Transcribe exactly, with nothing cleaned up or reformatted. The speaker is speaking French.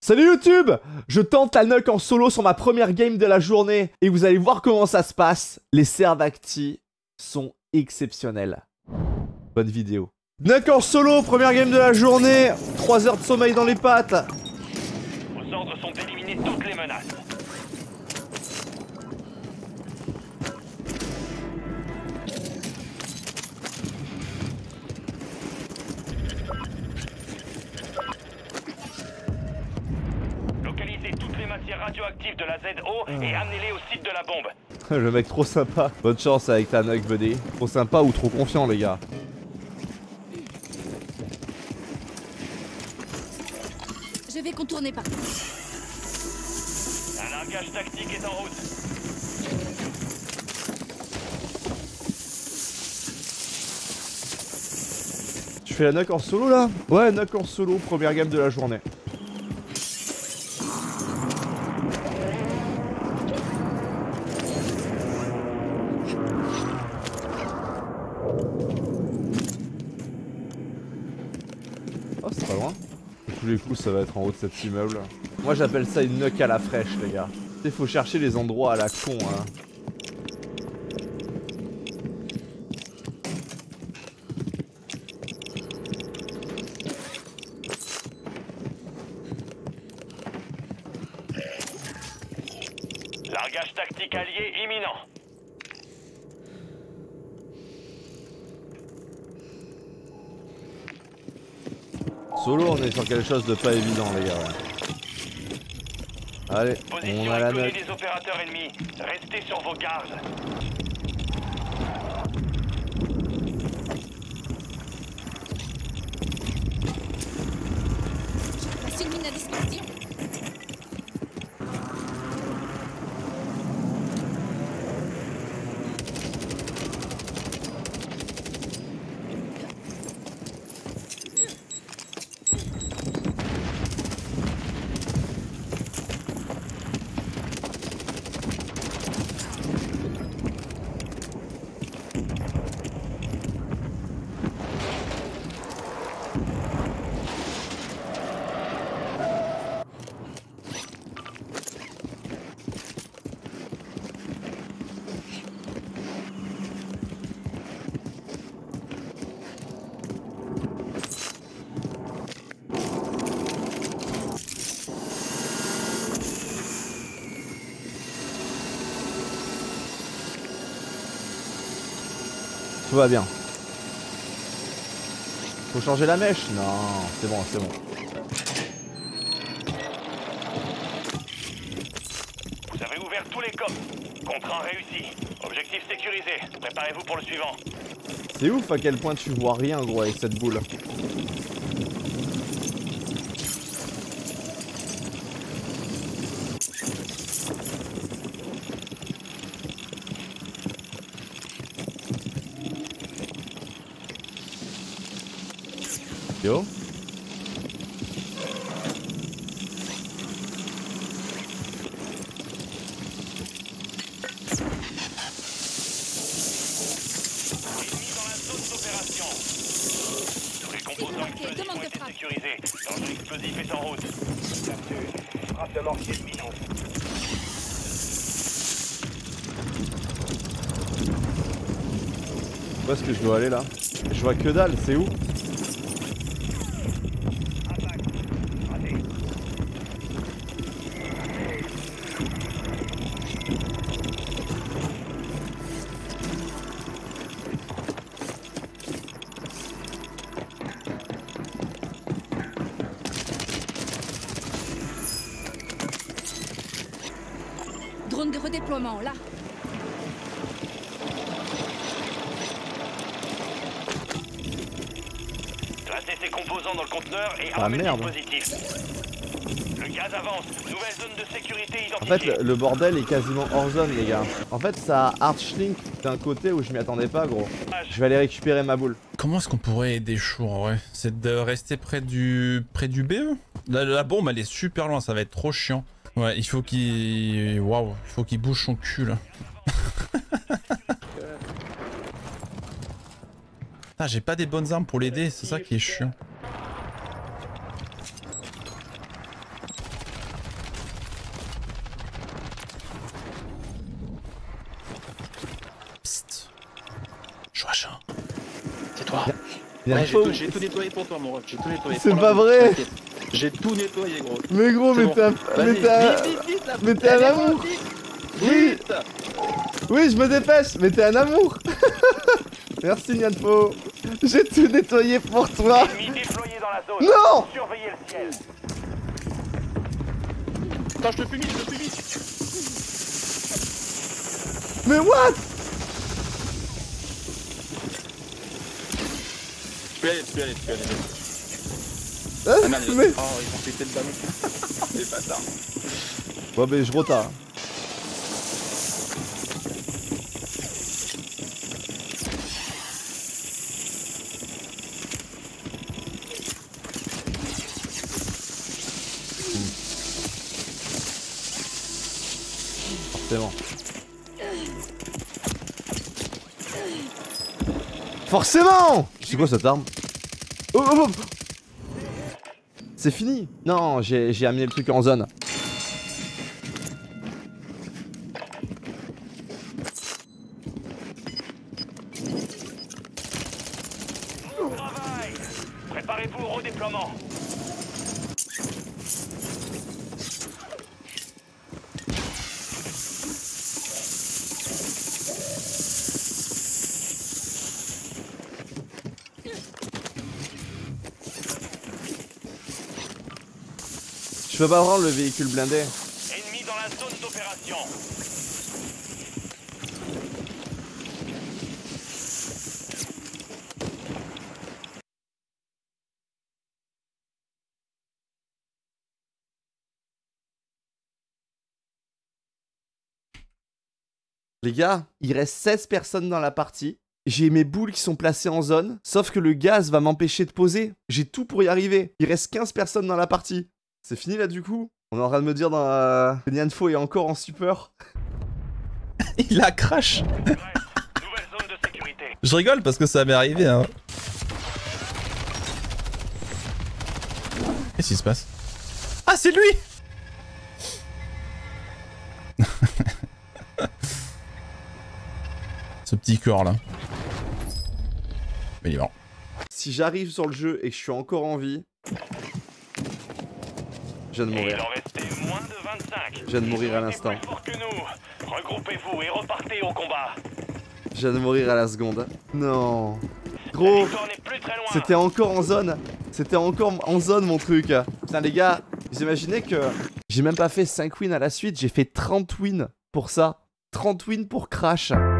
Salut YouTube! Je tente la Nuck en solo sur ma première game de la journée et vous allez voir comment ça se passe. Les serves acti sont exceptionnels. Bonne vidéo. Nuck en solo, première game de la journée. trois heures de sommeil dans les pattes. Vos ordres sont d'éliminer toutes les menaces. Localisez toutes les matières radioactives de la Z O et amenez-les au site de la bombe. Le mec trop sympa. Bonne chance avec ta Nuck, buddy. Trop sympa ou trop confiant, les gars? Je vais contourner par là. Un largage tactique est en route. Tu fais la Nuck en solo là? Ouais, Nuck en solo, première game de la journée. Oh, c'est pas loin. De tous les coups, ça va être en haut de cet immeuble. Moi, j'appelle ça une Nuck à la fraîche, les gars. Il faut chercher les endroits à la con, hein. Largage tactique allié imminent. Solo, on est sur quelque chose de pas évident, les gars. Ouais. Allez, Position on a la inconnue Nuck. des opérateurs ennemis. Restez sur vos gardes. Voici une mine à dispersion. Tout va bien. Faut changer la mèche? Non, c'est bon, c'est bon. Vous avez ouvert tous les coffres. Contrat réussi. Objectif sécurisé. Préparez-vous pour le suivant. C'est ouf à quel point tu vois rien, gros, avec cette boule. Yo. Ennemi dans la zone d'opération. Tous les composants marqué, explosifs demande ont de été frappe. sécurisés. Danger explosif est en route. Frappe de mortier imminente. Où est-ce que je dois aller là? Je vois que dalle, c'est où? Attaque. Raté. Drone de redéploiement, là. Placez ces composants dans le conteneur et Ah, armez le merde. dispositif. Le gaz avance. Nouvelle zone de sécurité En identifiée. fait, le, le bordel est quasiment hors zone, les gars. En fait, ça a Archlink d'un côté où je m'y attendais pas, gros. Je vais aller récupérer ma boule. Comment est-ce qu'on pourrait aider Chou en vrai? C'est de rester près du près du B E? la, la bombe elle est super loin, ça va être trop chiant. Ouais, il faut qu'il... Waouh, il faut qu'il bouge son cul là. Ah, j'ai pas des bonnes armes pour l'aider, c'est ça qui est chiant. toi. Il y a Ouais, un j'ai faux. tout, j'ai tout nettoyé pour toi, mon ref. J'ai tout nettoyé. C'est Prends pas la route, vrai. t'inquiète. J'ai tout nettoyé, gros. Mais gros, C'est mais bon. t'es un... Vas-y, Mais t'es un... vite, vite, vite, là. Mais t'es un Allez, amour. vite, Oui. vite. Oui, je me dépêche, mais t'es un amour. Merci Nianfo. J'ai tout nettoyé pour toi. Ennemi déployé dans la zone. Non. Surveillez le ciel. Attends, je te fumis, je te fumis. Mais what? Tu peux y aller, tu peux y aller, tu peux y aller. Hein? Ah merde, ils- Mais... oh, ils ont pété le ballon. Les bâtards. Ouais, mais je retard. Forcément. Forcément. C'est quoi cette arme? Oh, oh, oh. C'est fini. Non, j'ai j'ai amené le truc en zone. Travail. Préparez-vous au redéploiement. Je peux pas prendre le véhicule blindé. Ennemi dans la zone d'opération. Les gars, il reste seize personnes dans la partie. J'ai mes boules qui sont placées en zone, sauf que le gaz va m'empêcher de poser. J'ai tout pour y arriver. Il reste quinze personnes dans la partie. C'est fini là du coup? On est en train de me dire dans la... que Nianfo est encore en stupeur. Il a crash. Nouvelle zone de sécurité. Je rigole parce que ça m'est arrivé, hein. Qu'est-ce qui se passe? Ah, c'est lui. Ce petit corps là. Mais il est mort. Si j'arrive sur le jeu et que je suis encore en vie, je viens de Et il mourir. en restait moins de vingt-cinq. Je viens de mourir à Ils ont été l'instant. plus forts que nous. Regroupez-vous et repartez au combat. Je viens de mourir à la seconde. Non. La Gros, victoire n'est plus très loin. c'était encore en zone. C'était encore en zone mon truc. Putain les gars, vous imaginez que j'ai même pas fait cinq wins à la suite, j'ai fait trente wins pour ça. trente wins pour Crash.